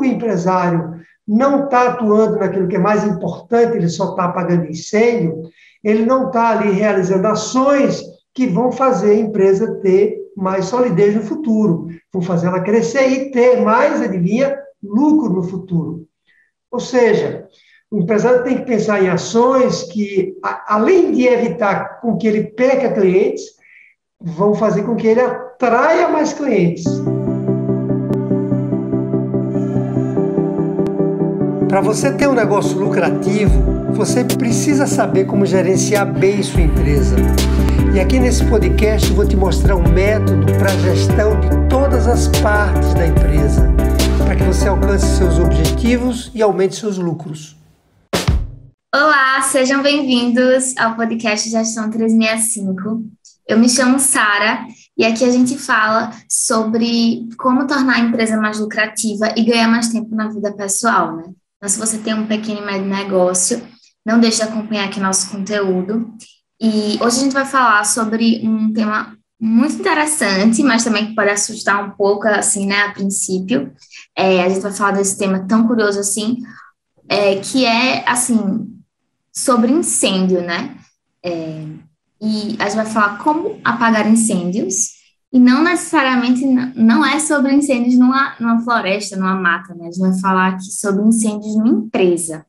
o empresário não está atuando naquilo que é mais importante, ele só está apagando incêndio, ele não está ali realizando ações que vão fazer a empresa ter mais solidez no futuro, vão fazer ela crescer e ter mais, adivinha, lucro no futuro. Ou seja, o empresário tem que pensar em ações que, além de evitar com que ele perca clientes, vão fazer com que ele atraia mais clientes. Para você ter um negócio lucrativo, você precisa saber como gerenciar bem sua empresa. E aqui nesse podcast eu vou te mostrar um método para a gestão de todas as partes da empresa, para que você alcance seus objetivos e aumente seus lucros. Olá, sejam bem-vindos ao podcast Gestão 365. Eu me chamo Sara e aqui a gente fala sobre como tornar a empresa mais lucrativa e ganhar mais tempo na vida pessoal, né? Então, se você tem um pequeno e médio negócio, não deixe de acompanhar aqui nosso conteúdo. E hoje a gente vai falar sobre um tema muito interessante, mas também que pode assustar um pouco, assim, né, a princípio. A gente vai falar desse tema tão curioso assim, que é, assim, sobre incêndio, né? E a gente vai falar como apagar incêndios, e não necessariamente, não é sobre incêndios numa floresta, numa mata, né? A gente vai falar aqui sobre incêndios numa empresa.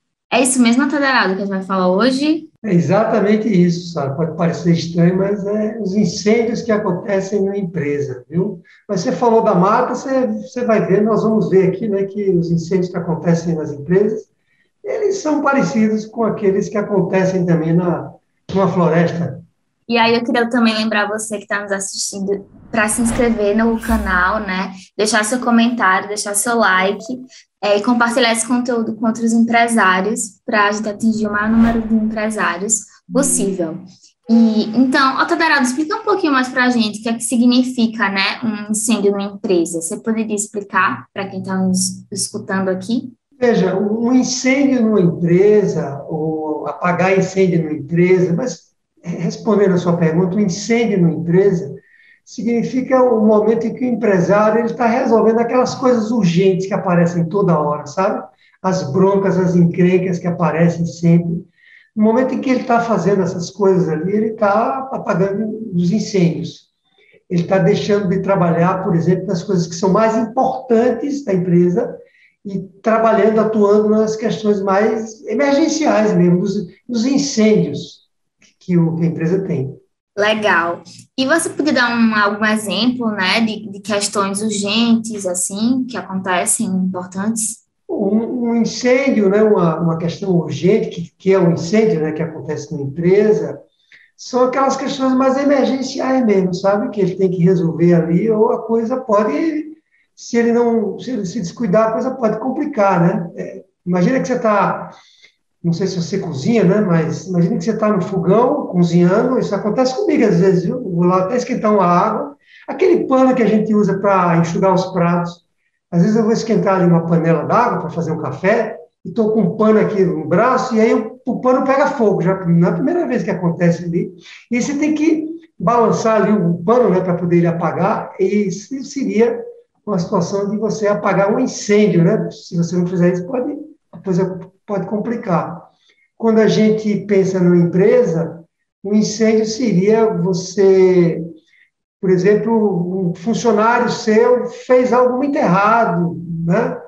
É isso mesmo, Atadarado, que a gente vai falar hoje? É exatamente isso, sabe? Pode parecer estranho, mas é os incêndios que acontecem em uma empresa, viu? Mas você falou da mata, você vai ver, nós vamos ver aqui, né, que os incêndios que acontecem nas empresas, eles são parecidos com aqueles que acontecem também numa floresta. E aí eu queria também lembrar você que está nos assistindo para se inscrever no canal, né? Deixar seu comentário, deixar seu like e compartilhar esse conteúdo com outros empresários para a gente atingir o maior número de empresários possível. E então, Otadarado, explica um pouquinho mais para a gente o que é que significa, né, um incêndio numa empresa. Você poderia explicar para quem está nos escutando aqui? Veja, um incêndio numa empresa, ou apagar incêndio numa empresa, mas respondendo a sua pergunta, um incêndio numa empresa significa o momento em que o empresário está resolvendo aquelas coisas urgentes que aparecem toda hora, sabe? As broncas, as encrencas que aparecem sempre. No momento em que ele está fazendo essas coisas ali, ele está apagando os incêndios. Ele está deixando de trabalhar, por exemplo, nas coisas que são mais importantes da empresa e trabalhando, atuando nas questões mais emergenciais mesmo, dos incêndios que a empresa tem. Legal. E você podia dar algum exemplo, né, de questões urgentes, assim, que acontecem, importantes? Um incêndio, né, uma questão urgente, que é um incêndio, né, que acontece na empresa, são aquelas questões mais emergenciais mesmo, sabe? Que ele tem que resolver ali, ou a coisa pode, se ele se descuidar, a coisa pode complicar, né? Imagina que você está, não sei se você cozinha, né? Mas imagina que você está no fogão, cozinhando, isso acontece comigo às vezes, viu? Vou lá até esquentar uma água, aquele pano que a gente usa para enxugar os pratos. Às vezes eu vou esquentar ali uma panela d'água para fazer um café, e estou com um pano aqui no braço, e aí o pano pega fogo, já não é a primeira vez que acontece ali. E você tem que balançar ali o pano, né, para poder ele apagar, e isso seria uma situação de você apagar um incêndio, né? Se você não fizer isso, a coisa pode complicar. Quando a gente pensa numa empresa, um incêndio seria você, por exemplo, um funcionário seu fez algo muito errado, né?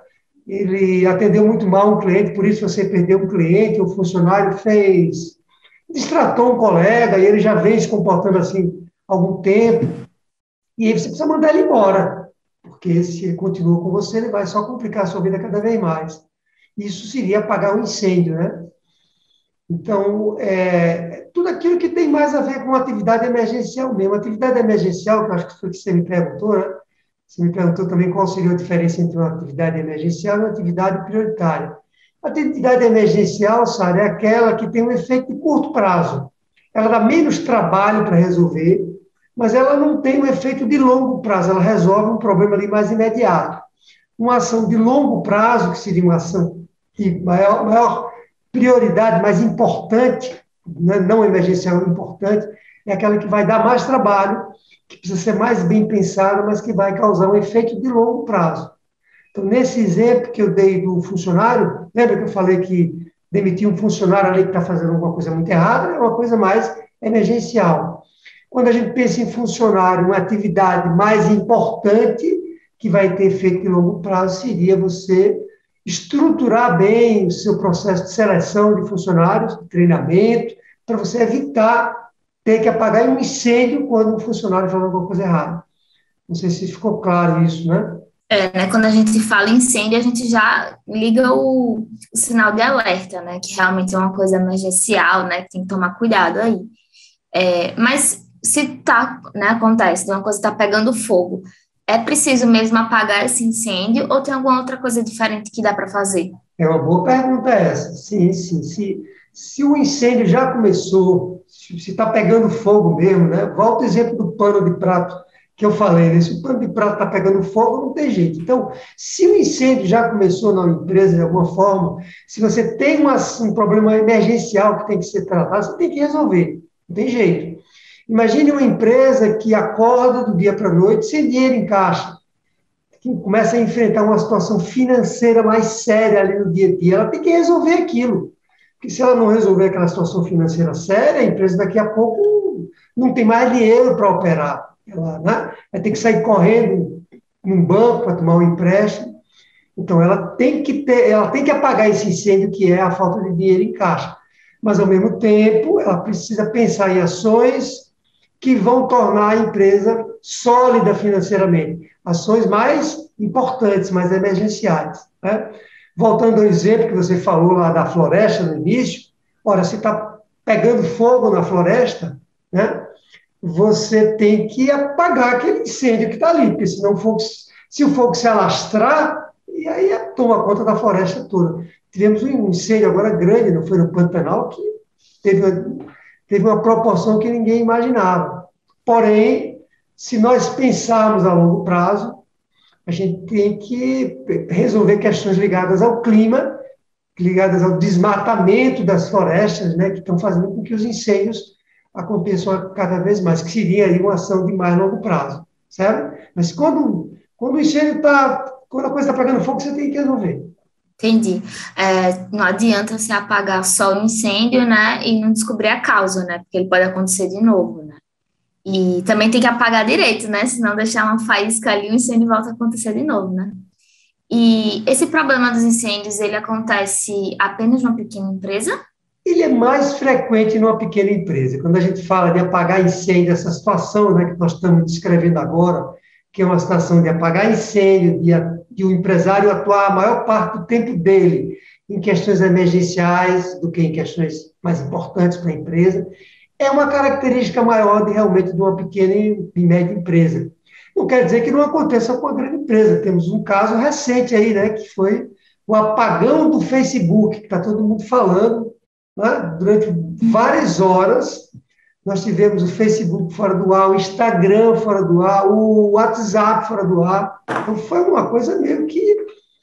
Ele atendeu muito mal um cliente, por isso você perdeu um cliente, o funcionário destratou um colega e ele já vem se comportando assim há algum tempo, e aí você precisa mandar ele embora, porque se ele continua com você, ele vai só complicar a sua vida cada vez mais. Isso seria apagar um incêndio, né? Então, tudo aquilo que tem mais a ver com atividade emergencial mesmo. Atividade emergencial, que eu acho que foi o que você me perguntou, né? Você me perguntou também qual seria a diferença entre uma atividade emergencial e uma atividade prioritária. A atividade emergencial, Sara, é aquela que tem um efeito de curto prazo. Ela dá menos trabalho para resolver, mas ela não tem um efeito de longo prazo. Ela resolve um problema ali mais imediato. Uma ação de longo prazo, que seria uma ação de maior prioridade, mais importante, não emergencial, importante, é aquela que vai dar mais trabalho, que precisa ser mais bem pensada, mas que vai causar um efeito de longo prazo. Então, nesse exemplo que eu dei do funcionário, lembra que eu falei que demitir um funcionário ali que está fazendo alguma coisa muito errada, é uma coisa mais emergencial. Quando a gente pensa em funcionário, uma atividade mais importante, que vai ter efeito de longo prazo, seria você estruturar bem o seu processo de seleção de funcionários, de treinamento, para você evitar ter que apagar um incêndio quando um funcionário faz alguma coisa errada. Não sei se ficou claro isso, né? Né, quando a gente fala incêndio, a gente já liga o sinal de alerta, né? Que realmente é uma coisa emergencial, né? Que tem que tomar cuidado aí. Mas se tá, né, acontece, uma coisa está pegando fogo, é preciso mesmo apagar esse incêndio ou tem alguma outra coisa diferente que dá para fazer? É uma boa pergunta essa. Sim, sim. Se o incêndio já começou, se está pegando fogo mesmo, né? Volta o exemplo do pano de prato que eu falei, né? Se o pano de prato está pegando fogo, não tem jeito. Então, se o incêndio já começou na empresa de alguma forma, se você tem um problema emergencial que tem que ser tratado, você tem que resolver. Não tem jeito. Imagine uma empresa que acorda do dia para a noite sem dinheiro em caixa, que começa a enfrentar uma situação financeira mais séria ali no dia a dia, ela tem que resolver aquilo. Porque se ela não resolver aquela situação financeira séria, a empresa daqui a pouco não tem mais dinheiro para operar. Ela, né, vai ter que sair correndo num banco para tomar um empréstimo. Então, ela tem que apagar esse incêndio que é a falta de dinheiro em caixa. Mas, ao mesmo tempo, ela precisa pensar em ações que vão tornar a empresa sólida financeiramente. Ações mais importantes, mais emergenciais. Né? Voltando ao exemplo que você falou lá da floresta no início, ora, se está pegando fogo na floresta, né, você tem que apagar aquele incêndio que está ali, porque senão se o fogo se alastrar, e aí toma conta da floresta toda. Tivemos um incêndio agora grande, não foi no Pantanal, que teve teve uma proporção que ninguém imaginava. Porém, se nós pensarmos a longo prazo, a gente tem que resolver questões ligadas ao clima, ligadas ao desmatamento das florestas, né, que estão fazendo com que os incêndios aconteçam cada vez mais, que seria aí uma ação de mais longo prazo, certo? Mas quando o incêndio quando a coisa está pegando fogo, você tem que resolver. Entendi. Não adianta você apagar só o incêndio, né, e não descobrir a causa, né, porque ele pode acontecer de novo, né? E também tem que apagar direito, né, senão deixar uma faísca ali, o incêndio volta a acontecer de novo, né? E esse problema dos incêndios, ele acontece apenas numa pequena empresa? Ele é mais frequente numa pequena empresa. Quando a gente fala de apagar incêndio, essa situação, né, que nós estamos descrevendo agora, que é uma situação de apagar incêndio, de o empresário atuar a maior parte do tempo dele em questões emergenciais do que em questões mais importantes para a empresa, é uma característica maior realmente de uma pequena e média empresa. Não quer dizer que não aconteça com a grande empresa. Temos um caso recente aí, né, que foi o apagão do Facebook, que está todo mundo falando, né? Durante várias horas, nós tivemos o Facebook fora do ar, o Instagram fora do ar, o WhatsApp fora do ar. Então, foi uma coisa meio que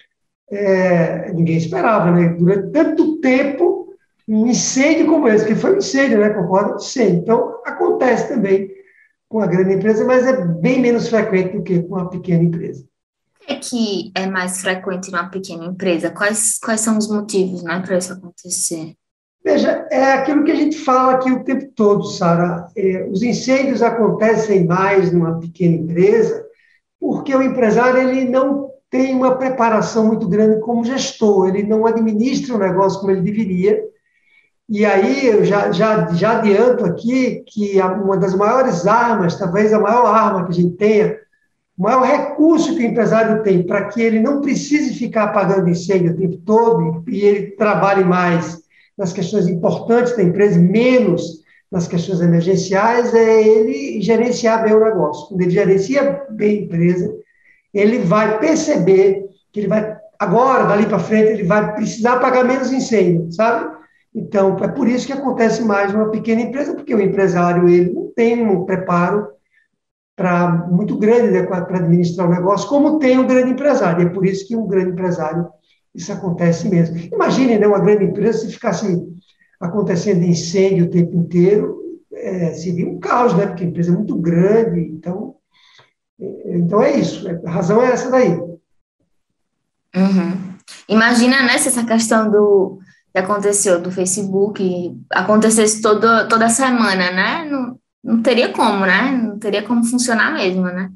ninguém esperava, né? Durante tanto tempo, um incêndio como esse, que foi um incêndio, né? Concorda? Incêndio. Então, acontece também com a grande empresa, mas é bem menos frequente do que com a pequena empresa. O que é mais frequente numa pequena empresa? Quais são os motivos, né, para isso acontecer? Veja, é aquilo que a gente fala aqui o tempo todo, Sara. Os incêndios acontecem mais numa pequena empresa porque o empresário ele não tem uma preparação muito grande como gestor, ele não administra o negócio como ele deveria. E aí eu já adianto aqui que uma das maiores armas, talvez a maior arma que a gente tenha, o maior recurso que o empresário tem para que ele não precise ficar apagando incêndio o tempo todo e ele trabalhe mais nas questões importantes da empresa, menos nas questões emergenciais, é ele gerenciar bem o negócio. Quando ele gerencia bem a empresa, ele vai perceber que ele vai, agora, dali para frente, ele vai precisar pagar menos incêndio, sabe? Então, é por isso que acontece mais numa pequena empresa, porque o empresário ele não tem um preparo muito grande, né, para administrar o negócio, como tem um grande empresário. E é por isso que um grande empresário, isso acontece mesmo. Imagine, né, uma grande empresa, se ficasse acontecendo incêndio o tempo inteiro, seria um caos, né, porque a empresa é muito grande. Então é isso. A razão é essa daí. Uhum. Imagina, né, se essa questão do que aconteceu do Facebook acontecesse toda semana, né? Não teria como, né? Não teria como funcionar mesmo, né?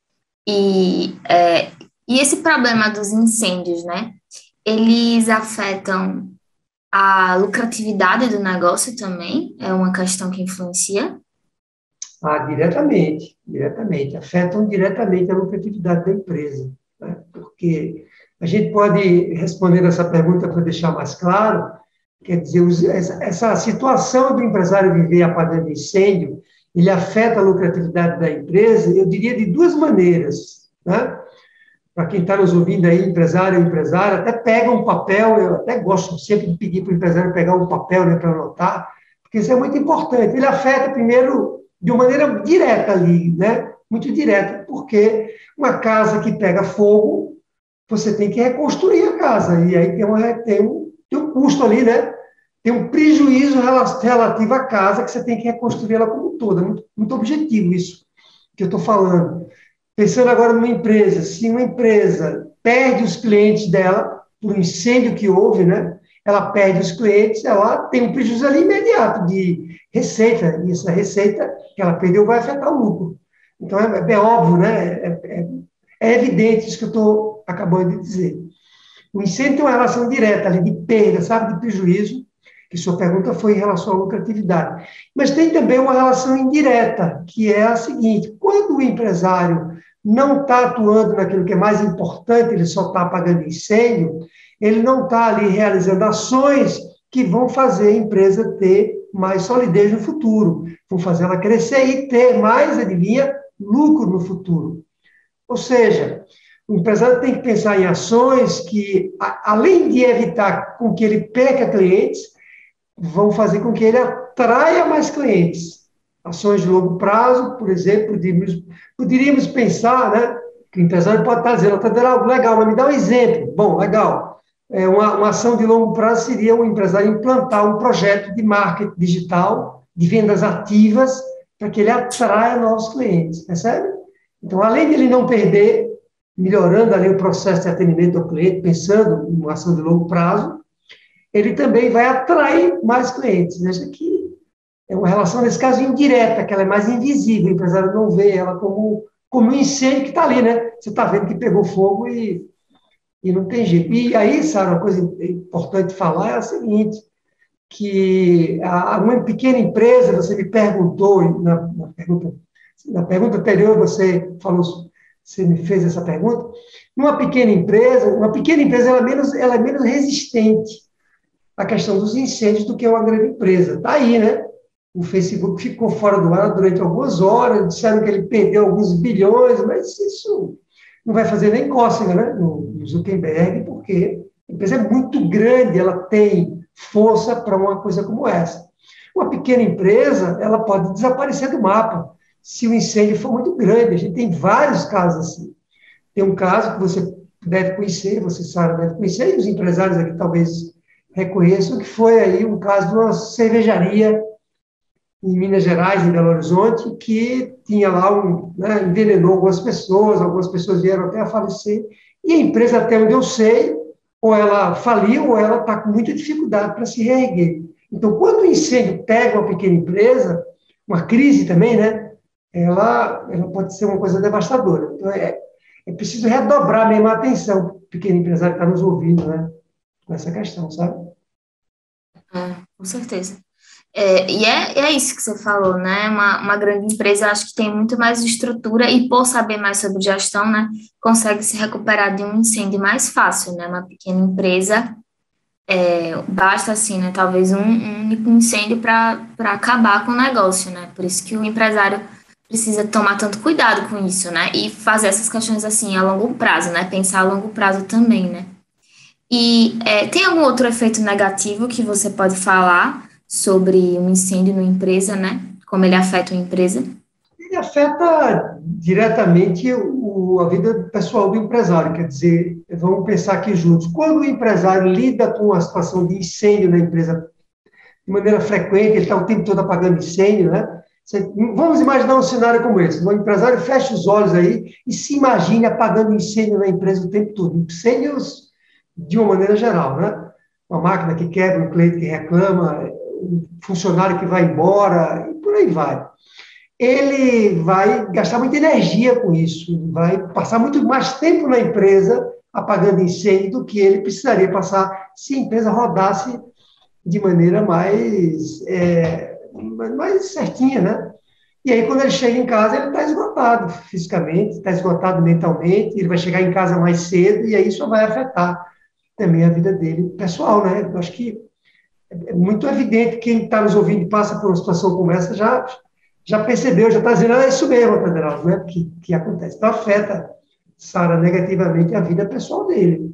E, é, e esse problema dos incêndios, né? Eles afetam a lucratividade do negócio também, é uma questão que influencia. Ah, diretamente, afetam diretamente a lucratividade da empresa, né? Porque a gente pode responder essa pergunta para deixar mais claro, quer dizer, essa situação do empresário viver apagando incêndio, ele afeta a lucratividade da empresa, eu diria de duas maneiras, né? Para quem está nos ouvindo aí, empresário ou empresária, até pega um papel, eu até gosto sempre de pedir para o empresário pegar um papel, né, para anotar, porque isso é muito importante. Ele afeta, primeiro, de uma maneira direta ali, né? Muito direta, porque uma casa que pega fogo, você tem que reconstruir a casa, e aí tem um custo ali, né? Tem um prejuízo relativo à casa que você tem que reconstruir ela como toda. Muito, muito objetivo isso que eu estou falando. Pensando agora numa empresa, se uma empresa perde os clientes dela, por um incêndio que houve, né? Ela perde os clientes, ela tem um prejuízo ali imediato de receita, e essa receita que ela perdeu vai afetar o lucro. Então, é óbvio, né? É evidente isso que eu estou acabando de dizer. O incêndio tem uma relação direta ali de perda, sabe, de prejuízo, que sua pergunta foi em relação à lucratividade. Mas tem também uma relação indireta, que é a seguinte: quando o empresário não está atuando naquilo que é mais importante, ele só está apagando incêndio, ele não está ali realizando ações que vão fazer a empresa ter mais solidez no futuro, vão fazer ela crescer e ter mais, adivinha, lucro no futuro. Ou seja, o empresário tem que pensar em ações que, além de evitar com que ele perca clientes, vão fazer com que ele atraia mais clientes. Ações de longo prazo, por exemplo, poderíamos pensar, né, que o empresário pode estar dizendo, está dando algo legal, mas me dá um exemplo. Bom, legal. Uma ação de longo prazo seria o empresário implantar um projeto de marketing digital, de vendas ativas, para que ele atraia novos clientes, percebe? Então, além de ele não perder, melhorando ali o processo de atendimento ao cliente, pensando em uma ação de longo prazo, ele também vai atrair mais clientes. Veja que é uma relação, nesse caso, indireta, que ela é mais invisível, o empresário não vê ela como um incêndio que está ali, né? Você está vendo que pegou fogo e não tem jeito. E aí, Sara, uma coisa importante falar é a seguinte, que uma pequena empresa, você me perguntou, na pergunta anterior você me fez essa pergunta, uma pequena empresa ela é menos resistente a questão dos incêndios do que uma grande empresa. Está aí, né? O Facebook ficou fora do ar durante algumas horas, disseram que ele perdeu alguns bilhões, mas isso não vai fazer nem cócega, né? No Zuckerberg, porque a empresa é muito grande, ela tem força para uma coisa como essa. Uma pequena empresa, ela pode desaparecer do mapa se o incêndio for muito grande. A gente tem vários casos assim. Tem um caso que você deve conhecer, você, Sara, deve conhecer, e os empresários aqui talvez reconheçam, que foi aí um caso de uma cervejaria em Minas Gerais, em Belo Horizonte, que tinha lá né, envenenou algumas pessoas vieram até a falecer, e a empresa, até onde eu sei, ou ela faliu, ou ela está com muita dificuldade para se reerguer. Então, quando o incêndio pega uma pequena empresa, uma crise também, né, ela pode ser uma coisa devastadora. Então, é preciso redobrar mesmo a atenção, o pequeno empresário que está nos ouvindo, né, com essa questão, sabe? Com certeza. E é isso que você falou, né? Uma grande empresa, eu acho que tem muito mais estrutura e, por saber mais sobre gestão, né, consegue se recuperar de um incêndio mais fácil, né? Uma pequena empresa, basta, assim, né, talvez um único incêndio para acabar com o negócio, né? Por isso que o empresário precisa tomar tanto cuidado com isso, né? E fazer essas questões, assim, a longo prazo, né? Pensar a longo prazo também, né? E tem algum outro efeito negativo que você pode falar sobre um incêndio numa empresa, né? Como ele afeta uma empresa? Ele afeta diretamente a vida pessoal do empresário. Quer dizer, vamos pensar aqui juntos. Quando o empresário lida com a situação de incêndio na empresa de maneira frequente, ele está o tempo todo apagando incêndio, né? Vamos imaginar um cenário como esse. O empresário fecha os olhos aí e se imagine apagando incêndio na empresa o tempo todo. Incêndios de uma maneira geral, né? Uma máquina que quebra, um cliente que reclama, um funcionário que vai embora, e por aí vai. Ele vai gastar muita energia com isso, ele vai passar muito mais tempo na empresa apagando incêndio do que ele precisaria passar se a empresa rodasse de maneira mais certinha, né? E aí, quando ele chega em casa, ele está esgotado fisicamente, está esgotado mentalmente, ele vai chegar em casa mais cedo, e aí isso vai afetar também a vida dele pessoal, né? Eu acho que é muito evidente, quem está nos ouvindo e passa por uma situação como essa já percebeu, já está dizendo, é isso mesmo, Federal, né? Que acontece. Então, afeta, Sara, negativamente a vida pessoal dele.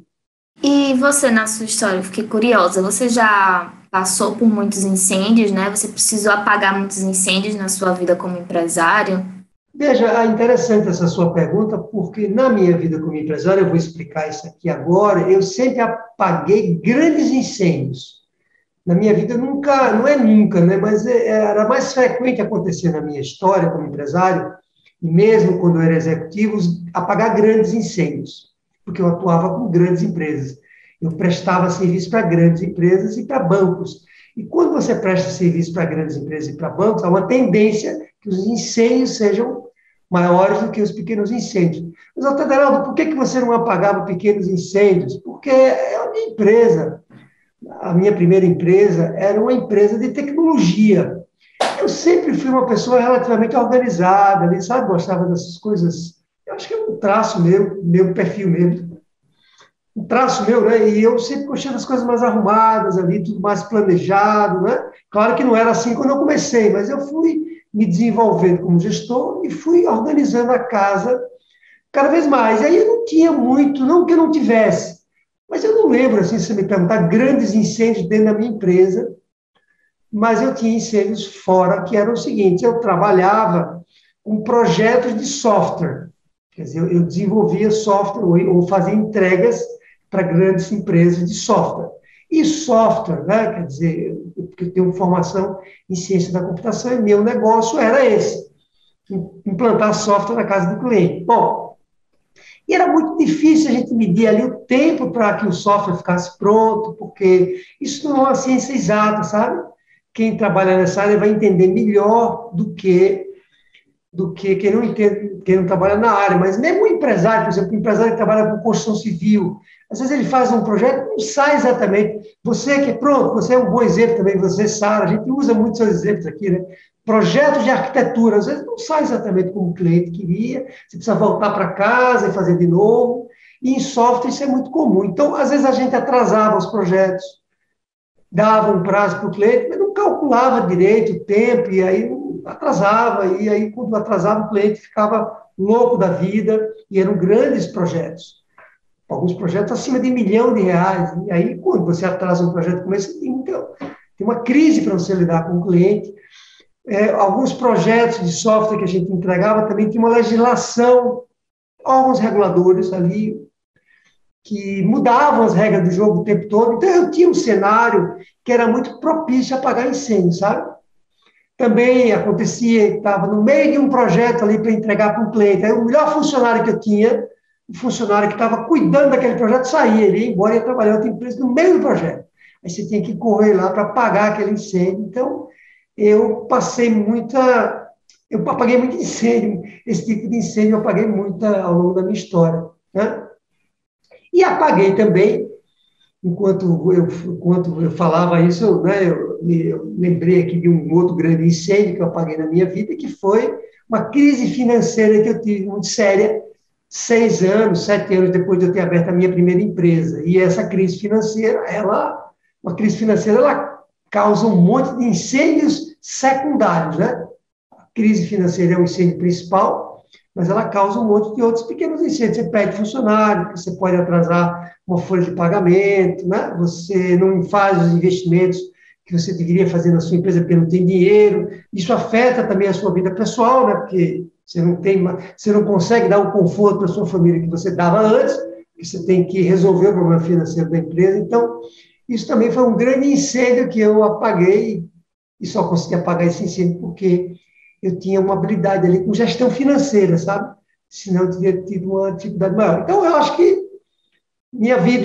E você, na sua história, eu fiquei curiosa, você já passou por muitos incêndios, né? Você precisou apagar muitos incêndios na sua vida como empresário? Veja, é interessante essa sua pergunta, porque na minha vida como empresário, eu vou explicar isso aqui agora, eu sempre apaguei grandes incêndios. Na minha vida, nunca, não é nunca, né? Mas era mais frequente acontecer na minha história como empresário, e mesmo quando eu era executivo, apagar grandes incêndios, porque eu atuava com grandes empresas. Eu prestava serviço para grandes empresas e para bancos. E quando você presta serviço para grandes empresas e para bancos, há uma tendência que os incêndios sejam maiores do que os pequenos incêndios. Mas, Altaderaldo, por que você não apagava pequenos incêndios? Porque é uma empresa. A minha primeira empresa era uma empresa de tecnologia. Eu sempre fui uma pessoa relativamente organizada, ali, sabe? Gostava dessas coisas. Eu acho que é um traço meu perfil mesmo. Um traço meu, né? E eu sempre gostei das coisas mais arrumadas ali, tudo mais planejado, né? Claro que não era assim quando eu comecei, mas eu fui me desenvolvendo como gestor e fui organizando a casa cada vez mais. E aí eu não tinha muito, não que eu não tivesse, mas eu não lembro, assim, se você me perguntar, grandes incêndios dentro da minha empresa, mas eu tinha incêndios fora, que eram o seguinte, eu trabalhava com projetos de software, quer dizer, eu desenvolvia software ou fazia entregas para grandes empresas de software. E software, né, quer dizer, porque eu tenho formação em ciência da computação e meu negócio era esse, implantar software na casa do cliente. Bom, e era muito difícil a gente medir ali o tempo para que o software ficasse pronto, porque isso não é uma ciência exata, sabe? Quem trabalha nessa área vai entender melhor do que quem não entende, quem não trabalha na área. Mas mesmo o empresário, por exemplo, o empresário que trabalha com construção civil, às vezes ele faz um projeto, não sai exatamente. Você que é pronto, você é um bom exemplo também, você, Sara, a gente usa muito seus exemplos aqui, né? Projetos de arquitetura, às vezes não sai exatamente como o cliente queria, você precisa voltar para casa e fazer de novo. E em software isso é muito comum. Então, às vezes a gente atrasava os projetos, dava um prazo para o cliente, mas não calculava direito o tempo, e aí atrasava, e aí quando atrasava o cliente ficava louco da vida, e eram grandes projetos. Alguns projetos acima de R$ 1 milhão, e aí quando você atrasa um projeto como esse, então, tem uma crise para você lidar com o cliente. Alguns projetos de software que a gente entregava também tinha uma legislação, órgãos reguladores ali, que mudavam as regras do jogo o tempo todo. Então, eu tinha um cenário que era muito propício a apagar incêndio, sabe? Também acontecia, estava no meio de um projeto ali para entregar para um cliente. Aí, o melhor funcionário que eu tinha, o funcionário que estava cuidando daquele projeto, saía, ele ia embora e ia trabalhar em outra empresa no meio do projeto. Aí você tinha que correr lá para apagar aquele incêndio. Então, eu apaguei muito incêndio, esse tipo de incêndio eu apaguei muito ao longo da minha história, né? E apaguei também, enquanto eu falava isso, né, eu lembrei aqui de um outro grande incêndio que eu apaguei na minha vida, que foi uma crise financeira que eu tive muito séria, 6 anos, 7 anos depois de eu ter aberto a minha primeira empresa. E essa crise financeira, uma crise financeira, ela causa um monte de incêndios secundários, né? A crise financeira é o incêndio principal, mas ela causa um monte de outros pequenos incêndios. Você perde funcionário, você pode atrasar uma folha de pagamento, né? Você não faz os investimentos que você deveria fazer na sua empresa porque não tem dinheiro. Isso afeta também a sua vida pessoal, né? Porque você não consegue dar o conforto para a sua família que você dava antes, porque você tem que resolver o problema financeiro da empresa. Então, isso também foi um grande incêndio que eu apaguei, e só consegui apagar esse incêndio porque eu tinha uma habilidade ali com gestão financeira, sabe? Senão eu teria tido uma dificuldade maior. Então, eu acho que minha vida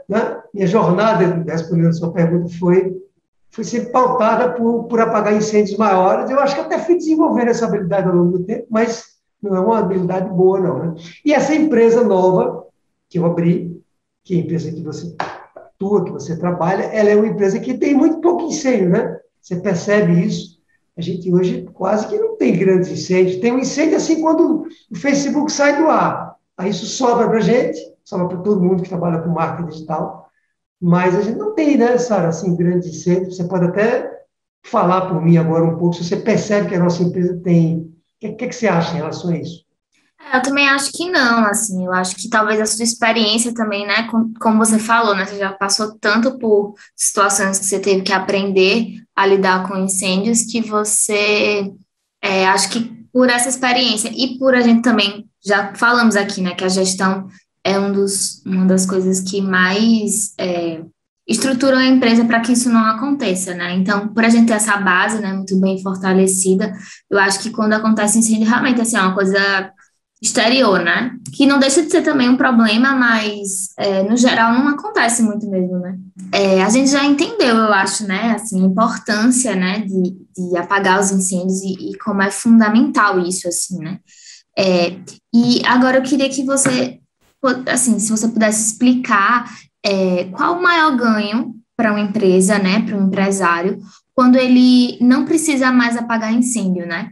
né? Minha jornada, respondendo a sua pergunta, foi sempre pautada por apagar incêndios maiores. Eu acho que até fui desenvolvendo essa habilidade ao longo do tempo, mas não é uma habilidade boa, não, né? E essa empresa nova que eu abri, que é a empresa que você atua, que você trabalha, ela é uma empresa que tem muito pouco incêndio, né? Você percebe isso. A gente hoje quase que não tem grandes incêndios. Tem um incêndio assim quando o Facebook sai do ar. Aí isso sobra para a gente, sobra para todo mundo que trabalha com marketing digital. Mas a gente não tem, né, Sara, assim, grandes incêndios. Você pode até falar por mim agora um pouco, se você percebe que a nossa empresa tem. O que você acha em relação a isso? Eu também acho que não, assim, eu acho que talvez a sua experiência também, né, como você falou, né, você já passou tanto por situações que você teve que aprender a lidar com incêndios que você, acho que por essa experiência e por a gente também, já falamos aqui, né, que a gestão é uma das coisas que mais estruturam a empresa para que isso não aconteça, né, então, por a gente ter essa base, né, muito bem fortalecida, eu acho que quando acontece incêndio, realmente, assim, é uma coisa exterior, né? Que não deixa de ser também um problema, mas no geral não acontece muito mesmo, né? A gente já entendeu, eu acho, né? Assim, a importância, né, de apagar os incêndios e como é fundamental isso, assim, né? É, e agora eu queria que você, assim, se você pudesse explicar qual o maior ganho para uma empresa, né, para um empresário, quando ele não precisa mais apagar incêndio, né?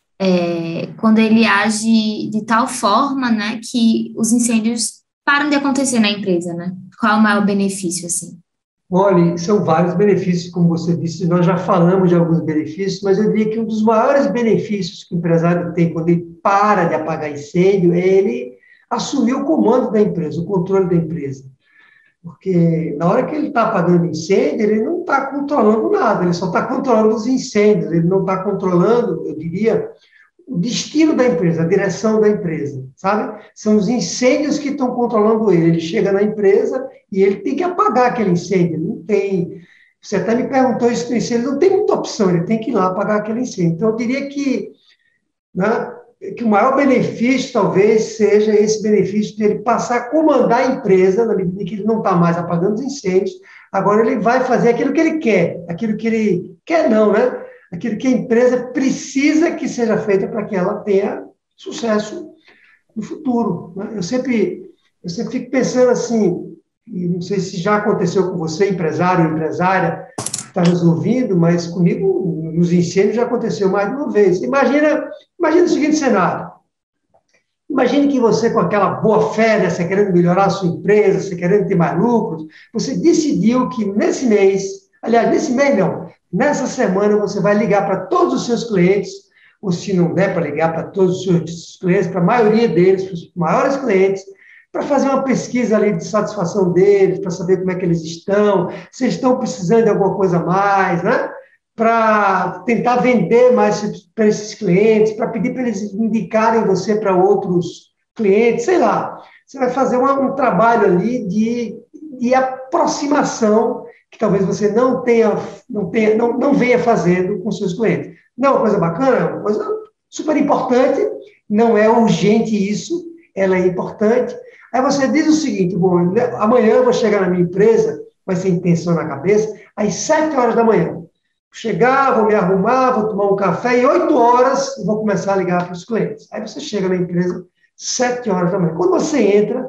Quando ele age de tal forma, né, que os incêndios param de acontecer na empresa, né? Qual é o maior benefício, assim? Olha, são vários benefícios, como você disse, nós já falamos de alguns benefícios, mas eu diria que um dos maiores benefícios que o empresário tem quando ele para de apagar incêndio é ele assumir o comando da empresa, o controle da empresa. Porque na hora que ele está apagando incêndio, ele não está controlando nada, ele só está controlando os incêndios, ele não está controlando, eu diria, o destino da empresa, a direção da empresa, sabe? São os incêndios que estão controlando ele. Ele chega na empresa e ele tem que apagar aquele incêndio. Não tem. Você até me perguntou isso no incêndio, não tem muita opção, ele tem que ir lá apagar aquele incêndio. Então, eu diria que, né, que o maior benefício talvez seja esse benefício de ele passar a comandar a empresa, na medida que ele não está mais apagando os incêndios, agora ele vai fazer aquilo que ele quer, aquilo que ele quer não, né? Aquilo que a empresa precisa que seja feita para que ela tenha sucesso no futuro, né? Eu sempre fico pensando assim, e não sei se já aconteceu com você, empresário ou empresária, que está nos ouvindo, mas comigo, nos incêndios, já aconteceu mais de uma vez. Imagina o seguinte cenário. Imagine que você, com aquela boa fé, né, você querendo melhorar a sua empresa, você querendo ter mais lucros, você decidiu que nesse mês, aliás, nesse mês não, nessa semana você vai ligar para todos os seus clientes, ou se não der para ligar para todos os seus clientes, para a maioria deles, para os maiores clientes, para fazer uma pesquisa ali de satisfação deles, para saber como é que eles estão, se eles estão precisando de alguma coisa a mais, né? Para tentar vender mais para esses clientes, para pedir para eles indicarem você para outros clientes, sei lá. Você vai fazer um trabalho ali de aproximação que talvez você não venha fazendo com seus clientes. Não é uma coisa bacana, é uma coisa super importante, não é urgente isso, ela é importante. Aí você diz o seguinte, bom, amanhã eu vou chegar na minha empresa, vai ser intenção na cabeça, às 7 horas da manhã. Chegar, vou me arrumar, vou tomar um café, e 8 horas eu vou começar a ligar para os clientes. Aí você chega na empresa, 7 horas da manhã. Quando você entra,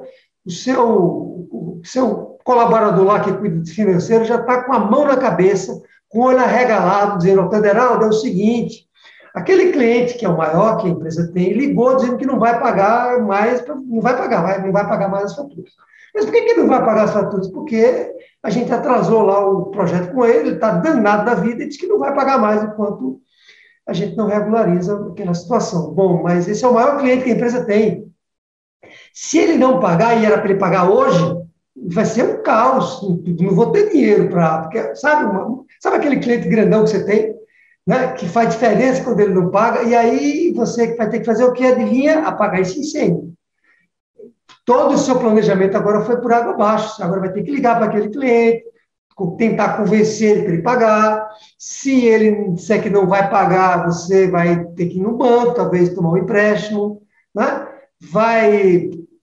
o seu colaborador lá que cuida de financeiro já está com a mão na cabeça, com o olho arregalado, dizendo, Federal, é o seguinte, aquele cliente que é o maior que a empresa tem, ligou dizendo que não vai pagar mais, não vai pagar mais as faturas. Mas por que não vai pagar as faturas? Porque a gente atrasou lá o projeto com ele está danado da vida e diz que não vai pagar mais enquanto a gente não regulariza aquela situação. Bom, mas esse é o maior cliente que a empresa tem. Se ele não pagar, e era para ele pagar hoje, vai ser um caos, não vou ter dinheiro para... Sabe aquele cliente grandão que você tem, né, que faz diferença quando ele não paga, e aí você vai ter que fazer o que? Adivinha? Apagar esse incêndio. Todo o seu planejamento agora foi por água abaixo. Você agora vai ter que ligar para aquele cliente, tentar convencer ele para ele pagar. Se ele disser que não vai pagar, você vai ter que ir no banco, talvez tomar um empréstimo, né?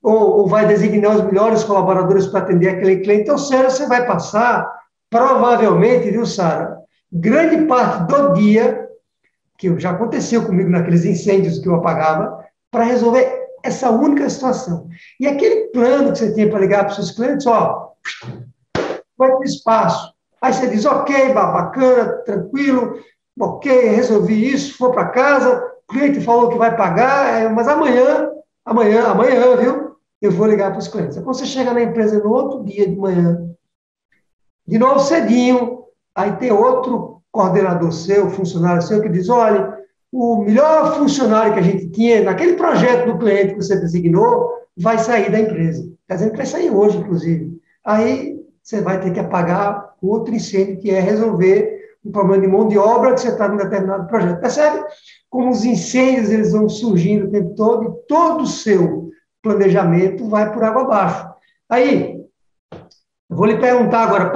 ou vai designar os melhores colaboradores para atender aquele cliente, ou seja, você vai passar, provavelmente, viu, Sara, grande parte do dia, que já aconteceu comigo naqueles incêndios que eu apagava, para resolver essa única situação. E aquele plano que você tem para ligar para os seus clientes, ó, vai ter espaço. Aí você diz, ok, bacana, tranquilo, ok, resolvi isso, for para casa, o cliente falou que vai pagar, mas amanhã, viu, eu vou ligar para os clientes. Aí quando você chega na empresa no outro dia de manhã, de novo cedinho, aí tem outro coordenador seu, funcionário seu, que diz, olha, o melhor funcionário que a gente tinha naquele projeto do cliente que você designou vai sair da empresa. Quer dizer, que vai sair hoje, inclusive. Aí você vai ter que apagar outro incêndio, que é resolver um problema de mão de obra que você está num determinado projeto. Percebe como os incêndios eles vão surgindo o tempo todo e todo o seu planejamento vai por água abaixo. Aí, eu vou lhe perguntar agora,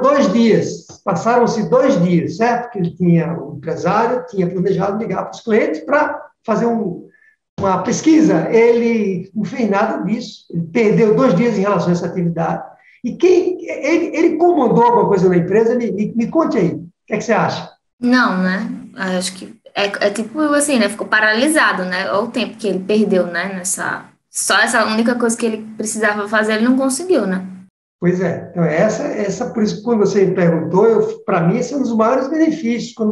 passaram-se 2 dias, certo? Que ele tinha, o empresário tinha planejado ligar para os clientes para fazer uma pesquisa. Ele não fez nada disso, ele perdeu 2 dias em relação a essa atividade. E ele comandou alguma coisa na empresa? Me conte aí, o que é que você acha? Não, né? Acho que é tipo assim, né? Ficou paralisado, né? Olha o tempo que ele perdeu, né? Só essa única coisa que ele precisava fazer, ele não conseguiu, né? Pois é, então por isso que quando você me perguntou, para mim esse é um dos maiores benefícios, quando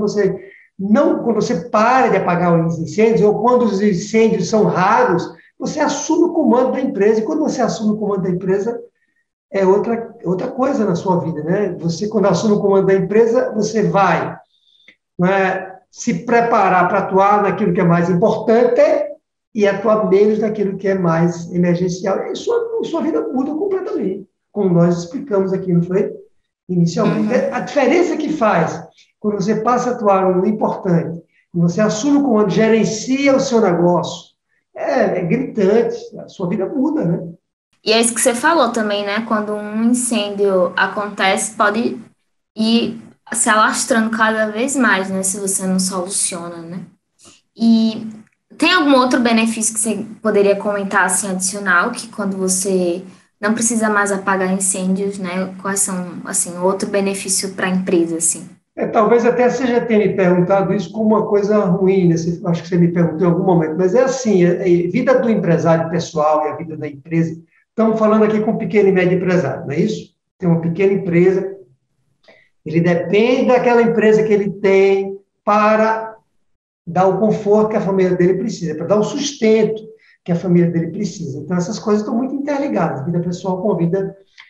você para de apagar os incêndios, ou quando os incêndios são raros, você assume o comando da empresa, e quando você assume o comando da empresa, é outra coisa na sua vida, né? Você, quando assume o comando da empresa, você vai, né, se preparar para atuar naquilo que é mais importante e atuar menos naquilo que é mais emergencial, e sua vida muda completamente, como nós explicamos aqui, não foi? Inicialmente. A diferença que faz quando você passa a atuar no importante, quando você assume o comando, gerencia o seu negócio, é gritante, a sua vida muda, né? E é isso que você falou também, né? Quando um incêndio acontece, pode ir se alastrando cada vez mais, né? Se você não soluciona, né? E tem algum outro benefício que você poderia comentar, assim, adicional, que quando você não precisa mais apagar incêndios, né? Quais são, assim, outro benefício para a empresa, assim? Talvez até você já tenha me perguntado isso como uma coisa ruim, né? Acho que você me perguntou em algum momento, mas é assim, a vida do empresário pessoal e a vida da empresa, estamos falando aqui com um pequeno e médio empresário, não é isso? Tem uma pequena empresa, ele depende daquela empresa que ele tem para dar o conforto que a família dele precisa, para dar o sustento que a família dele precisa. Então, essas coisas estão muito interligadas, a vida pessoal com a vida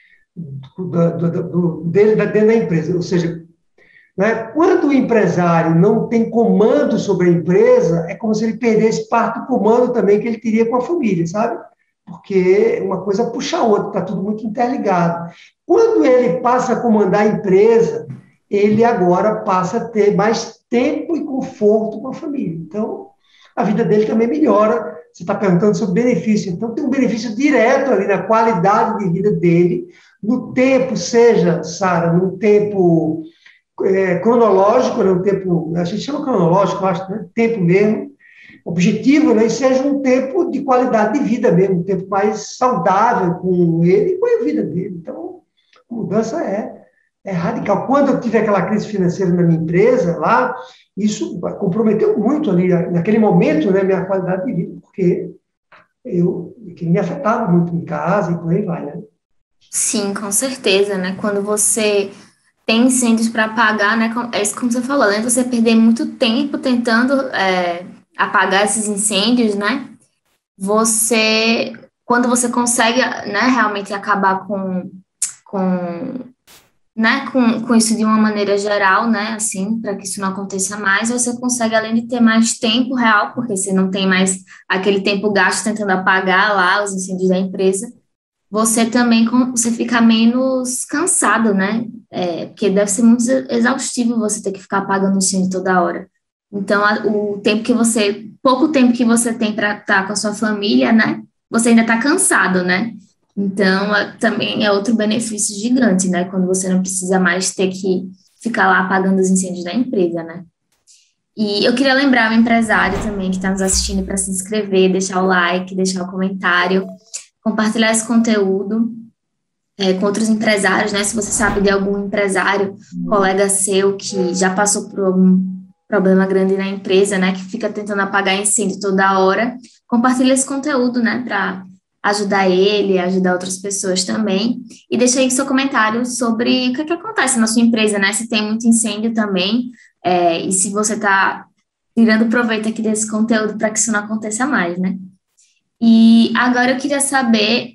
dele dentro da empresa, ou seja, né? Quando o empresário não tem comando sobre a empresa, é como se ele perdesse parte do comando também que ele teria com a família, sabe? Porque uma coisa puxa a outra, está tudo muito interligado. Quando ele passa a comandar a empresa, ele agora passa a ter mais tempo e conforto com a família. Então, a vida dele também melhora. Você está perguntando sobre benefício. Então, tem um benefício direto ali na qualidade de vida dele, no tempo, seja, Sara, no tempo cronológico, né, um tempo, a gente chama cronológico, acho, né, tempo mesmo, objetivo, né, e seja um tempo de qualidade de vida mesmo, um tempo mais saudável com ele e com a vida dele. Então, a mudança é radical. Quando eu tive aquela crise financeira na minha empresa lá, isso comprometeu muito ali, naquele momento, né, minha qualidade de vida, porque que me afetava muito em casa e por aí vai, né? Sim, com certeza, né? Quando você tem incêndios para apagar, né? É isso como você falou, além de você perder muito tempo tentando apagar esses incêndios, né? Você, quando você consegue, né, realmente acabar com, com isso de uma maneira geral, né? Assim, para que isso não aconteça mais, você consegue, além de ter mais tempo real, porque você não tem mais aquele tempo gasto tentando apagar lá os incêndios da empresa, você também você fica menos cansado, né? Porque deve ser muito exaustivo você ter que ficar apagando o incêndio toda hora. Então, o tempo que pouco tempo que você tem para estar com a sua família, né? Você ainda está cansado, né? Então, também é outro benefício gigante, né? Quando você não precisa mais ter que ficar lá apagando os incêndios da empresa, né? E eu queria lembrar o empresário também que está nos assistindo para se inscrever, deixar o like, deixar o comentário, compartilhar esse conteúdo com outros empresários, né? Se você sabe de algum empresário, colega seu, que já passou por algum problema grande na empresa, né? Que fica tentando apagar incêndio toda hora, compartilha esse conteúdo, né? Para ajudar ele, ajudar outras pessoas também. E deixa aí seu comentário sobre o que acontece na sua empresa, né? Se tem muito incêndio também, e se você está tirando proveito aqui desse conteúdo para que isso não aconteça mais, né? E agora eu queria saber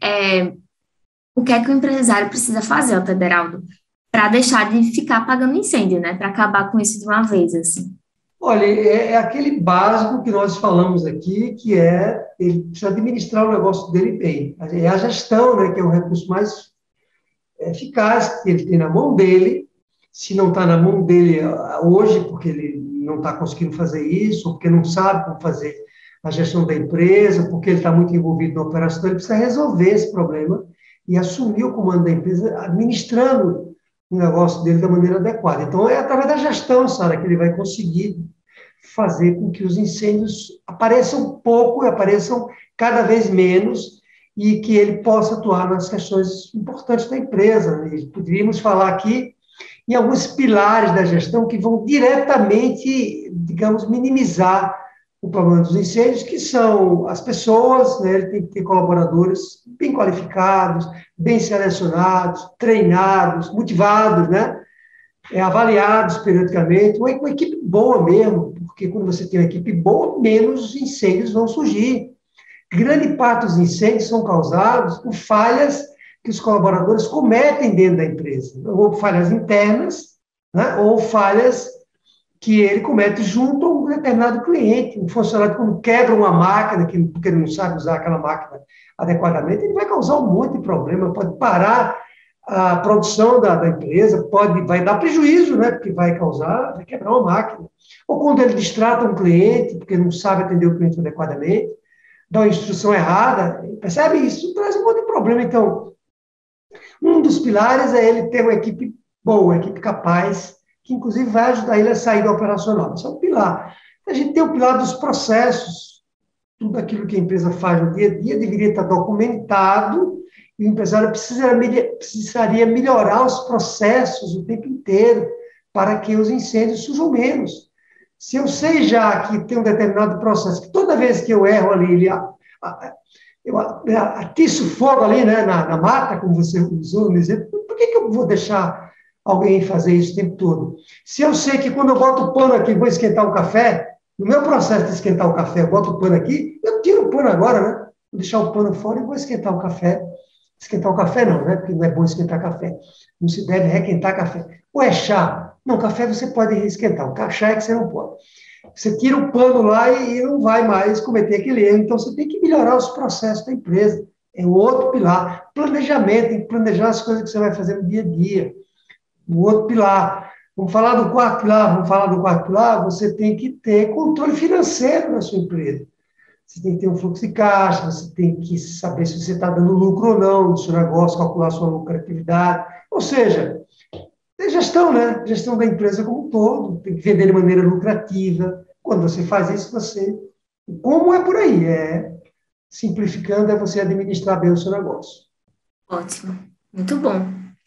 o que é que o empresário precisa fazer, Altaderaldo, para deixar de ficar apagando incêndio, né? Para acabar com isso de uma vez, assim. Olha, é aquele básico que nós falamos aqui, que ele precisa administrar o negócio dele bem. É a gestão, né, que é o recurso mais eficaz que ele tem na mão dele. Se não está na mão dele hoje, porque ele não está conseguindo fazer isso, ou porque não sabe como fazer a gestão da empresa, porque ele está muito envolvido na operação, ele precisa resolver esse problema e assumir o comando da empresa, administrando o negócio dele da maneira adequada. Então, é através da gestão, Sara, que ele vai conseguir fazer com que os incêndios apareçam pouco e apareçam cada vez menos e que ele possa atuar nas questões importantes da empresa. E poderíamos falar aqui em alguns pilares da gestão que vão diretamente, digamos, minimizar o problema dos incêndios, que são as pessoas, né? Ele tem que ter colaboradores bem qualificados, bem selecionados, treinados, motivados, né? Avaliados periodicamente, uma equipe boa mesmo, porque quando você tem uma equipe boa, menos incêndios vão surgir. Grande parte dos incêndios são causados por falhas que os colaboradores cometem dentro da empresa, ou falhas internas, né? Ou falhas que ele comete junto a um determinado cliente. Um funcionário, quando quebra uma máquina, porque ele não sabe usar aquela máquina adequadamente, ele vai causar um monte de problema, pode parar a produção da empresa, vai dar prejuízo, né? Porque vai quebrar uma máquina. Ou quando ele distrata um cliente, porque não sabe atender o cliente adequadamente, dá uma instrução errada, percebe? Isso traz um monte de problema. Então, um dos pilares é ele ter uma equipe boa, uma equipe capaz, que inclusive vai ajudar ele a sair do operacional. Esse é um pilar. A gente tem o pilar dos processos, tudo aquilo que a empresa faz no dia a dia deveria estar documentado, e o empresário precisaria melhorar os processos o tempo inteiro para que os incêndios surjam menos. Se eu sei já que tem um determinado processo, que toda vez que eu erro ali, eu atiço fogo ali, né, na mata, como você usou no exemplo, por que eu vou deixar alguém fazer isso o tempo todo? Se eu sei que quando eu boto o pano aqui, vou esquentar o café, no meu processo de esquentar o café, eu boto o pano aqui, eu tiro o pano agora, né? Vou deixar o pano fora e vou esquentar o café. Esquentar o café não, né? Porque não é bom esquentar café. Não se deve requentar café. Ou é chá? Não, café você pode esquentar. O chá é que você não pode. Você tira o pano lá e não vai mais cometer aquele erro. Então, você tem que melhorar os processos da empresa. É o outro pilar. Planejamento, tem que planejar as coisas que você vai fazer no dia a dia. O outro pilar. Vamos falar do quarto pilar? Você tem que ter controle financeiro na sua empresa. Você tem que ter um fluxo de caixa, você tem que saber se você está dando lucro ou não no seu negócio, calcular sua lucratividade. Ou seja, é gestão, né? Gestão da empresa como um todo. Tem que vender de maneira lucrativa. Quando você faz isso, Como é por aí? Simplificando, é você administrar bem o seu negócio. Ótimo. Muito bom.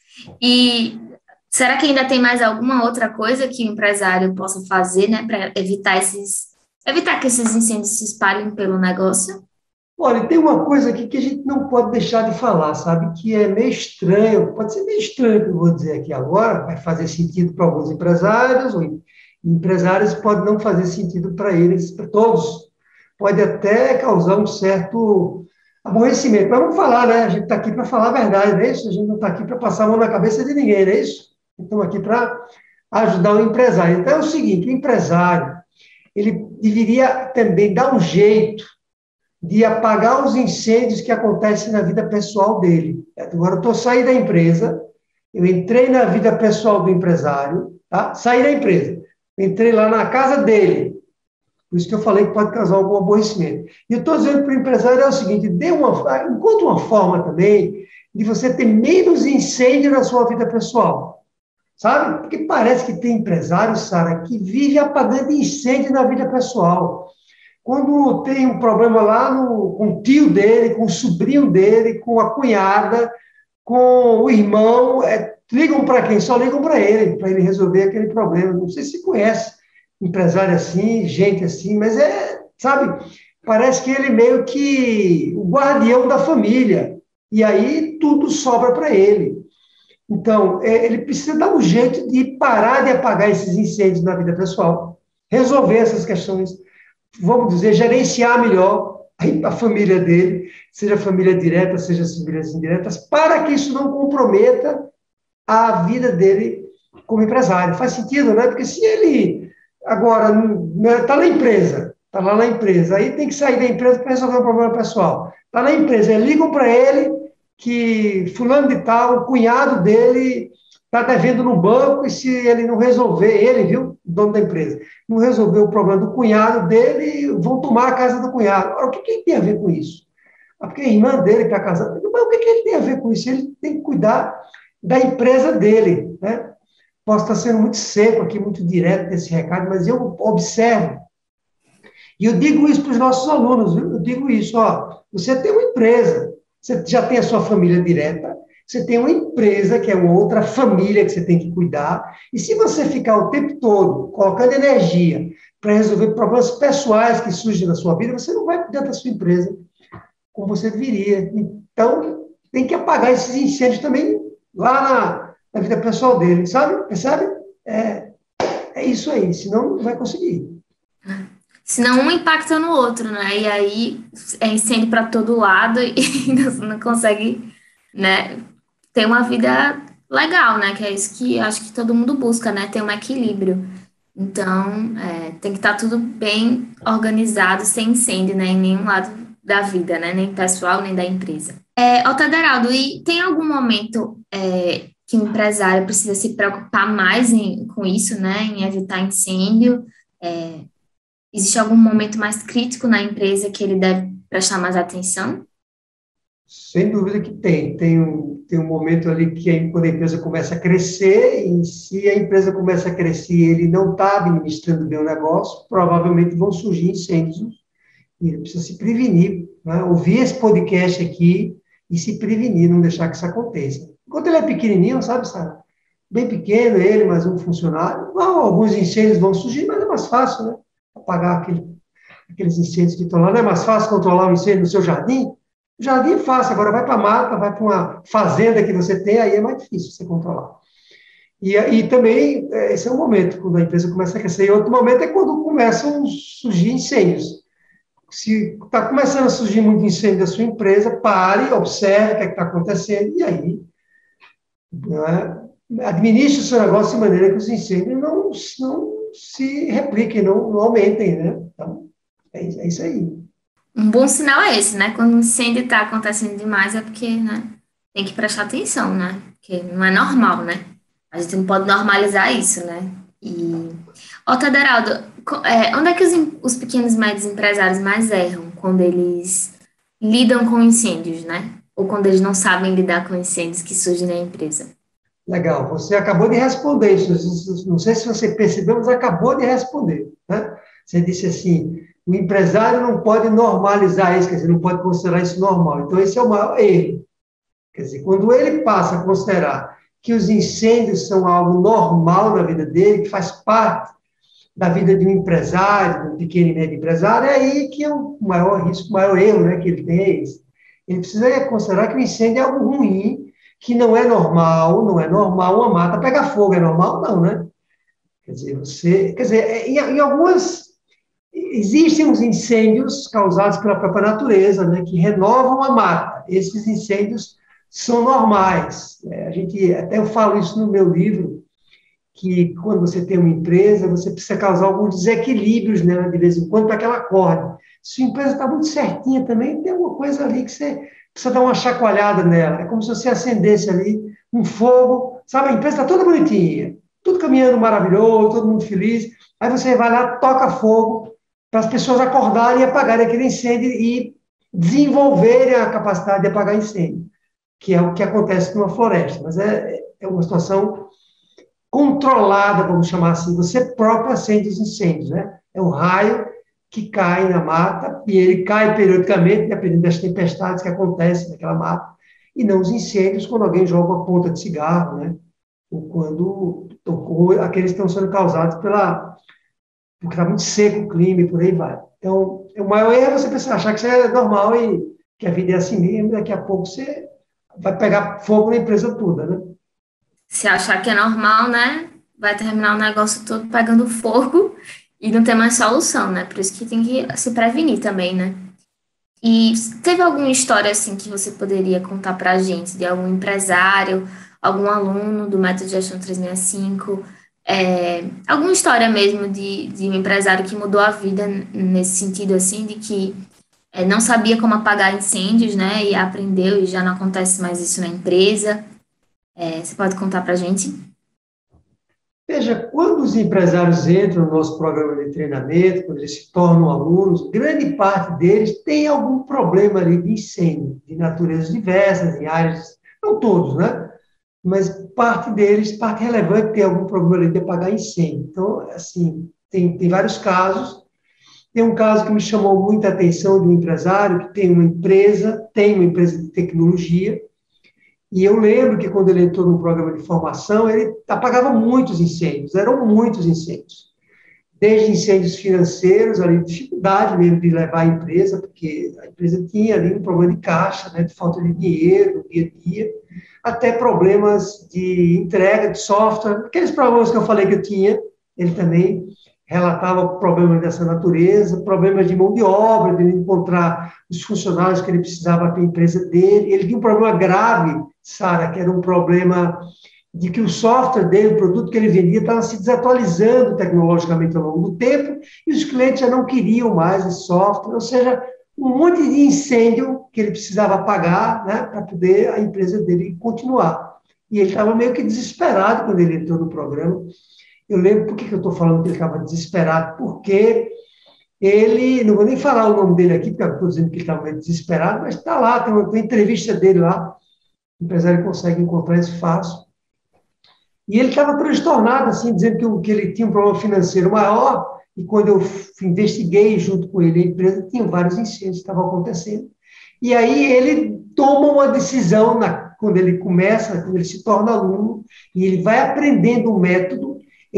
E será que ainda tem mais alguma outra coisa que o empresário possa fazer, né, para evitar que esses incêndios se espalhem pelo negócio? Olha, tem uma coisa aqui que a gente não pode deixar de falar, sabe? Que é meio estranho, pode ser meio estranho o que eu vou dizer aqui agora, vai fazer sentido para alguns empresários, ou empresários pode não fazer sentido para eles, para todos. Pode até causar um certo aborrecimento. Mas vamos falar, né? A gente está aqui para falar a verdade, não é isso? A gente não está aqui para passar a mão na cabeça de ninguém, não é isso? Estamos aqui para ajudar o empresário. Então é o seguinte, o empresário, ele deveria também dar um jeito de apagar os incêndios que acontecem na vida pessoal dele. Agora, eu estou saindo da empresa, eu entrei na vida pessoal do empresário, tá? Saí da empresa, entrei lá na casa dele, por isso que eu falei que pode causar algum aborrecimento. E eu estou dizendo para o empresário é o seguinte, encontre uma forma também de você ter menos incêndio na sua vida pessoal, sabe? Porque parece que tem empresário, Sara, que vive apagando incêndio na vida pessoal. quando tem um problema lá com o tio dele, com o sobrinho dele, com a cunhada, com o irmão, ligam para quem? Só ligam para ele resolver aquele problema. Não sei se conhece empresário assim, gente assim, mas sabe, parece que ele meio que o guardião da família, e aí tudo sobra para ele. Então, ele precisa dar um jeito de parar de apagar esses incêndios na vida pessoal, resolver essas questões, vamos dizer, gerenciar melhor a família dele, seja família direta, seja famílias indiretas, para que isso não comprometa a vida dele como empresário. Faz sentido, né? Porque se ele agora está na empresa, está lá na empresa, aí tem que sair da empresa para resolver um problema pessoal. Está na empresa, ligam para ele que fulano de tal, o cunhado dele está devendo no banco e se ele não resolver, ele, viu, dono da empresa, não resolver o problema do cunhado dele, vão tomar a casa do cunhado. Ora, o que ele tem a ver com isso? Porque a irmã dele está casada. Mas o que ele tem a ver com isso? Ele tem que cuidar da empresa dele, né? Posso estar sendo muito seco aqui, muito direto nesse recado, mas eu observo, e eu digo isso para os nossos alunos, viu? Eu digo isso, ó, você tem uma empresa, você já tem a sua família direta, você tem uma empresa que é uma outra família que você tem que cuidar, e se você ficar o tempo todo colocando energia para resolver problemas pessoais que surgem na sua vida, você não vai cuidar da sua empresa como você deveria. Então, tem que apagar esses incêndios também lá na vida pessoal dele, sabe? Percebe? É isso aí, senão não vai conseguir. Senão um impacta no outro, né? E aí é incêndio para todo lado e não consegue, né, ter uma vida legal, né? Que é isso que eu acho que todo mundo busca, né? Ter um equilíbrio. Então, tem que estar tudo bem organizado, sem incêndio, né? Em nenhum lado da vida, né? Nem pessoal, nem da empresa. Otaderaldo, e tem algum momento que o empresário precisa se preocupar mais com isso, né? Em evitar incêndio? Existe algum momento mais crítico na empresa que ele deve prestar mais atenção? Sem dúvida que tem. Tem um momento ali que quando a empresa começa a crescer, e se a empresa começa a crescer e ele não está administrando bem o negócio, provavelmente vão surgir incêndios e ele precisa se prevenir, né? Ouvir esse podcast aqui e se prevenir, não deixar que isso aconteça. Enquanto ele é pequenininho, sabe, Sara? Bem pequeno, ele, mais um funcionário, alguns incêndios vão surgir, mas é mais fácil, né? Apagar aqueles incêndios que estão lá. Não é mais fácil controlar o incêndio no seu jardim? O jardim é fácil, agora vai para a mata, vai para uma fazenda que você tem, aí é mais difícil você controlar. E também, esse é um momento, quando a empresa começa a crescer. E outro momento é quando começam a surgir incêndios. Se está começando a surgir muito incêndio da sua empresa, pare, observe o que está acontecendo, e aí, né, administre o seu negócio de maneira que os incêndios não se repliquem, não aumentem, né? Então, é isso aí. Um bom sinal é esse, né? Quando o incêndio está acontecendo demais é porque, né, tem que prestar atenção, né? Porque não é normal, né? A gente não pode normalizar isso, né? Taderaldo, onde é que os pequenos e médios empresários mais erram quando eles lidam com incêndios, né? Ou quando eles não sabem lidar com incêndios que surgem na empresa? Legal, você acabou de responder isso. Não sei se você percebeu, mas acabou de responder, né? Você disse assim, o empresário não pode normalizar isso, quer dizer, não pode considerar isso normal. Então, esse é o maior erro. Quer dizer, quando ele passa a considerar que os incêndios são algo normal na vida dele, que faz parte da vida de um empresário, de um pequeno e médio empresário, é aí que é o maior risco, o maior erro, né, que ele tem é esse. Ele precisa considerar que o incêndio é algo ruim, que não é normal uma mata pegar fogo, é normal? Não, né? Quer dizer, em algumas, existem os incêndios causados pela própria natureza, né, que renovam a mata. Esses incêndios são normais. Até eu falo isso no meu livro, que quando você tem uma empresa, você precisa causar alguns desequilíbrios nela de vez em quando para que ela acorde. Se a empresa está muito certinha também, tem alguma coisa ali que você precisa dar uma chacoalhada nela. É como se você acendesse ali um fogo, sabe? A empresa está toda bonitinha, tudo caminhando maravilhoso, todo mundo feliz. Aí você vai lá, toca fogo para as pessoas acordarem e apagarem aquele incêndio e desenvolverem a capacidade de apagar incêndio, que é o que acontece numa floresta. Mas é uma situação controlada, vamos chamar assim, você próprio acende os incêndios, né? É um raio que caem na mata, e ele cai periodicamente, dependendo das tempestades que acontecem naquela mata, e não os incêndios quando alguém joga uma ponta de cigarro, né? Ou aqueles que estão sendo causados porque está muito seco o clima e por aí vai. Então, o maior erro é você pensar, achar que isso é normal e que a vida é assim mesmo, daqui a pouco você vai pegar fogo na empresa toda, né? Se achar que é normal, né? Vai terminar o negócio todo pegando fogo e não ter mais solução, né? Por isso que tem que se prevenir também, né? E teve alguma história assim que você poderia contar pra gente, de algum empresário, algum aluno do Método de Gestão 365, alguma história mesmo de um empresário que mudou a vida nesse sentido assim, de que não sabia como apagar incêndios, né? E aprendeu e já não acontece mais isso na empresa. Você pode contar pra gente? Veja, quando os empresários entram no nosso programa de treinamento, quando eles se tornam alunos, grande parte deles tem algum problema ali de incêndio, de naturezas diversas, em áreas, não todos, né? Mas parte deles, parte relevante, tem algum problema ali de apagar incêndio. Então, assim, tem vários casos. Tem um caso que me chamou muita atenção de um empresário que tem uma empresa de tecnologia, e eu lembro que quando ele entrou no programa de formação, ele apagava muitos incêndios, eram muitos incêndios. Desde incêndios financeiros, ali, dificuldade mesmo de levar a empresa, porque a empresa tinha ali um problema de caixa, né, de falta de dinheiro no dia a dia, até problemas de entrega de software, aqueles problemas que eu falei que eu tinha, ele também relatava problemas dessa natureza, problemas de mão de obra, de encontrar os funcionários que ele precisava para a empresa dele. Ele tinha um problema grave, Sara, que era um problema de que o software dele, o produto que ele vendia, estava se desatualizando tecnologicamente ao longo do tempo, e os clientes já não queriam mais esse software, ou seja, um monte de incêndio que ele precisava apagar, né, para poder a empresa dele continuar. E ele estava meio que desesperado quando ele entrou no programa. Eu lembro por que eu estou falando que ele estava desesperado, porque ele, não vou nem falar o nome dele aqui, porque eu estou dizendo que ele estava meio desesperado, mas está lá, tem uma entrevista dele lá, o empresário consegue encontrar isso fácil. E ele estava transtornado, assim, dizendo que ele tinha um problema financeiro maior, e quando eu investiguei junto com ele a empresa, tinha vários incêndios que estavam acontecendo. E aí ele toma uma decisão, quando ele se torna aluno, e ele vai aprendendo o método,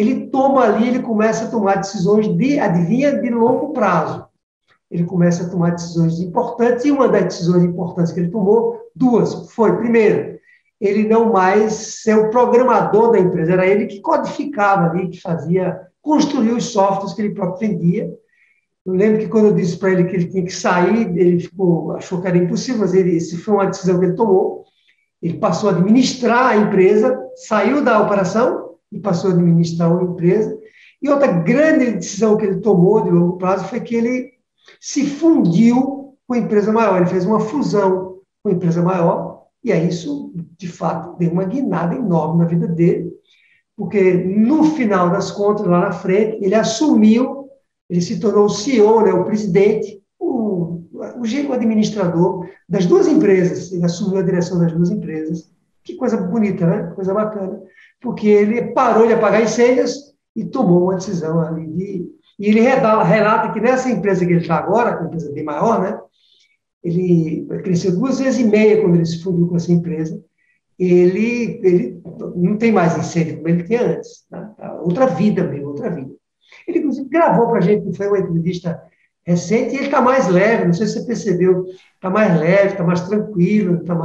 ele começa a tomar decisões adivinha, de longo prazo. Ele começa a tomar decisões importantes, e uma das decisões importantes que ele tomou, duas, foi, primeiro, ele não mais ser o programador da empresa, era ele que codificava ali, que construía os softwares que ele próprio vendia. Eu lembro que quando eu disse para ele que ele tinha que sair, ele achou que era impossível, mas isso foi uma decisão que ele tomou. Ele passou a administrar a empresa, saiu da operação e passou a administrar uma empresa. E outra grande decisão que ele tomou de longo prazo foi que ele se fundiu com a empresa maior. Ele fez uma fusão com a empresa maior, e aí isso, de fato, deu uma guinada enorme na vida dele, porque no final das contas, lá na frente, ele se tornou o CEO, né, o presidente, o administrador das duas empresas. Ele assumiu a direção das duas empresas. Que coisa bonita, né? Coisa bacana. Porque ele parou de apagar incêndios e tomou uma decisão ali. E ele relata que nessa empresa que ele está agora, que é uma empresa bem maior, né? Ele cresceu 2 vezes e meia quando ele se fundiu com essa empresa. Ele não tem mais incêndio como ele tinha antes. Tá? Outra vida mesmo, outra vida. Ele, inclusive, gravou para a gente, foi uma entrevista recente, e ele está mais leve, não sei se você percebeu, está mais leve, está mais tranquilo, está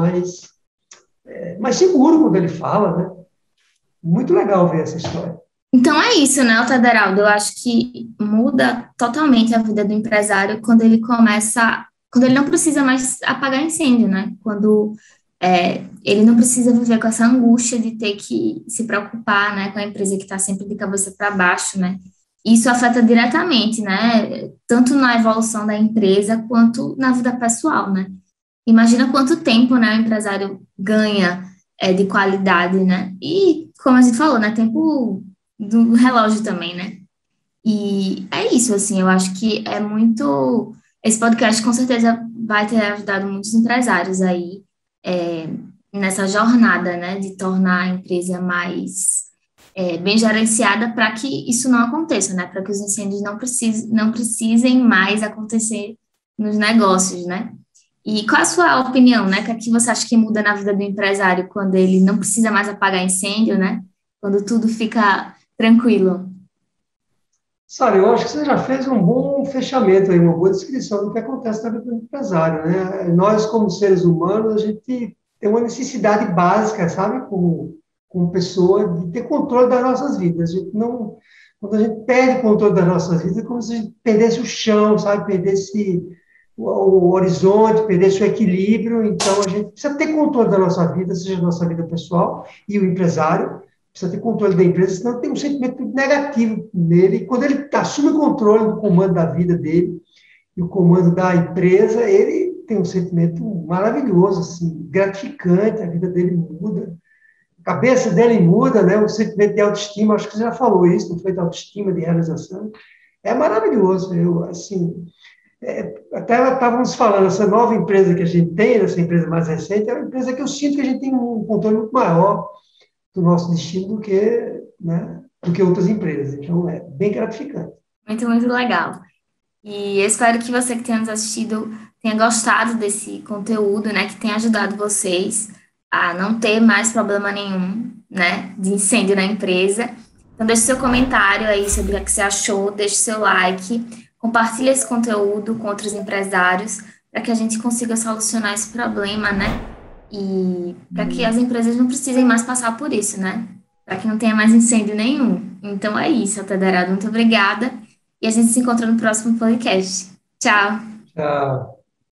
mais seguro quando ele fala, né? Muito legal ver essa história. Então é isso, né, Altaderaldo? Eu acho que muda totalmente a vida do empresário quando ele não precisa mais apagar incêndio, né? Quando ele não precisa viver com essa angústia de ter que se preocupar, né, com a empresa que está sempre de cabeça para baixo, né? Isso afeta diretamente, né, tanto na evolução da empresa quanto na vida pessoal, né? Imagina quanto tempo, né, o empresário ganha de qualidade, né? E, como a gente falou, né, tempo do relógio também, né? E é isso, assim, eu acho que é muito... Esse podcast, com certeza, vai ter ajudado muitos empresários aí nessa jornada, né, de tornar a empresa mais bem gerenciada para que isso não aconteça, né? Para que os incêndios não precisem mais acontecer nos negócios, né? E qual a sua opinião, né? O que é que você acha que muda na vida do empresário quando ele não precisa mais apagar incêndio, né? Quando tudo fica tranquilo. Sabe, eu acho que você já fez um bom fechamento aí, uma boa descrição do que acontece na vida do empresário, né? Nós, como seres humanos, a gente tem uma necessidade básica, sabe, como pessoa, de ter controle das nossas vidas. A gente não, quando a gente perde o controle das nossas vidas, é como se a gente perdesse o chão, sabe, perdesse o horizonte, perdesse o equilíbrio. Então, a gente precisa ter controle da nossa vida, seja a nossa vida pessoal e o empresário precisa ter controle da empresa, senão tem um sentimento negativo nele. E quando ele assume o controle do comando da vida dele e o comando da empresa, ele tem um sentimento maravilhoso, assim, gratificante, a vida dele muda, a cabeça dele muda, né? O sentimento de autoestima, acho que você já falou isso, não foi de autoestima, de realização. É maravilhoso, eu, assim, até estávamos falando, essa nova empresa que a gente tem, essa empresa mais recente, é uma empresa que eu sinto que a gente tem um controle muito maior do nosso destino do que, né, do que outras empresas. Então, é bem gratificante. Muito, muito legal. E eu espero que você que tenha nos assistido tenha gostado desse conteúdo, né? Que tenha ajudado vocês a não ter mais problema nenhum, né? De incêndio na empresa. Então, deixe seu comentário aí sobre o que você achou, deixe seu like, compartilhe esse conteúdo com outros empresários para que a gente consiga solucionar esse problema, né? E para que as empresas não precisem mais passar por isso, né? Para que não tenha mais incêndio nenhum. Então é isso, Altaderado. Muito obrigada. E a gente se encontra no próximo podcast. Tchau! Tchau.